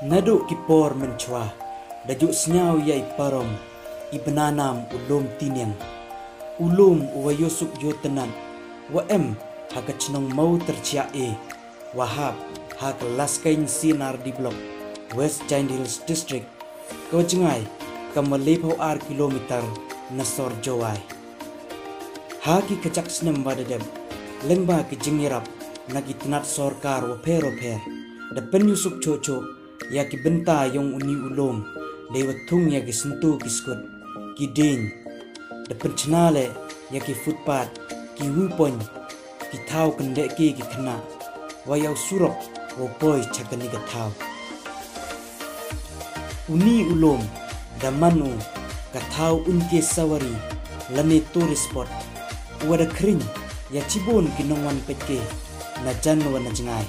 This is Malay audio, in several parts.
Naduk kipor mencuah, dajuk senyau ya iparom, ibenanam ulum tiniang. Ulum uwayusuk yo tenan, waem haka cenong mau terciae, wahab haka laskain sinar di blok, West Giant Hills District, kau jengai kamalipau ar kilometer nasor jawai. Haki kecak senem badadem, lengba ke jengirap, nagi tenat sorkar waper, depan yusuk cocok, ya ki benta yang uni ulum, lewat tung ya ki sentuh kiskut, ki din, depan cenale ya ki footpath, ki wupon, ki tau kendek ki kena, wayau surok, wapoi cakani ke tau. Uni ulum, damanu, katau unke sawari, lane tourist spot, wada kering, ya cibon ki nongwan petke, na janwa na jengai.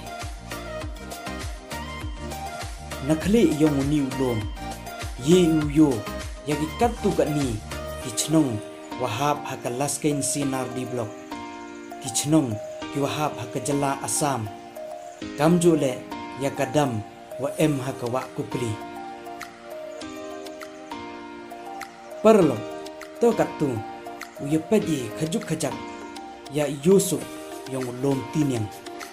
Nakhle yang uni ulum, ye uyo, ya ki katu kat ni, ki cenong, wahab haka laskain sinar di blok, ki cenong, ki wahab haka jala asam, kamjo le, ya kadam, wa em haka wak kupli. Perlo, to katu, uya pedi kajuk kajak, ya Yusuf yang ulum tiniang.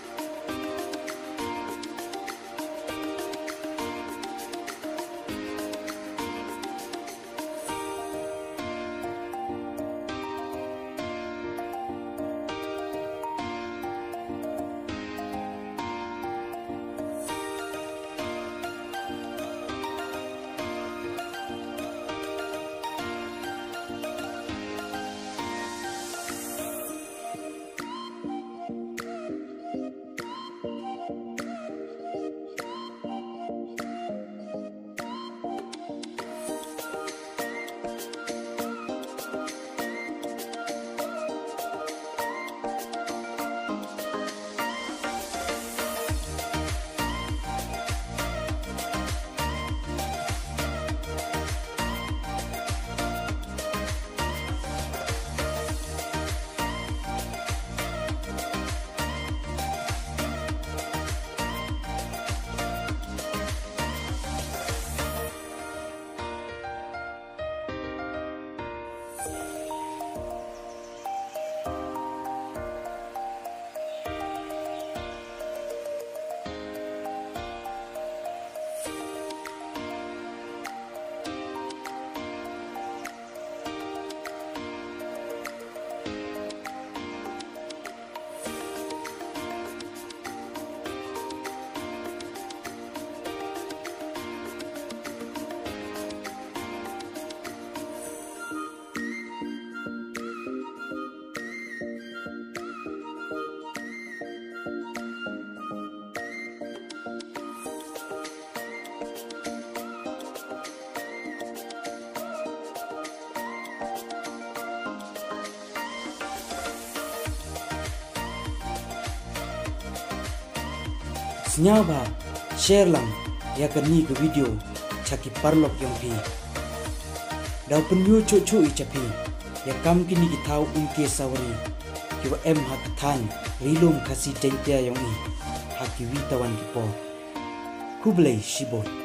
Senyau ba, share lang, ya kani ke video, caki parlok yang pi. Dau penyu cucu i capi, ya kam kini kitau unke sawari, kiwa em hak tan, rilum kasih jentia yang i, haki witawan kipo. Kublai shibot.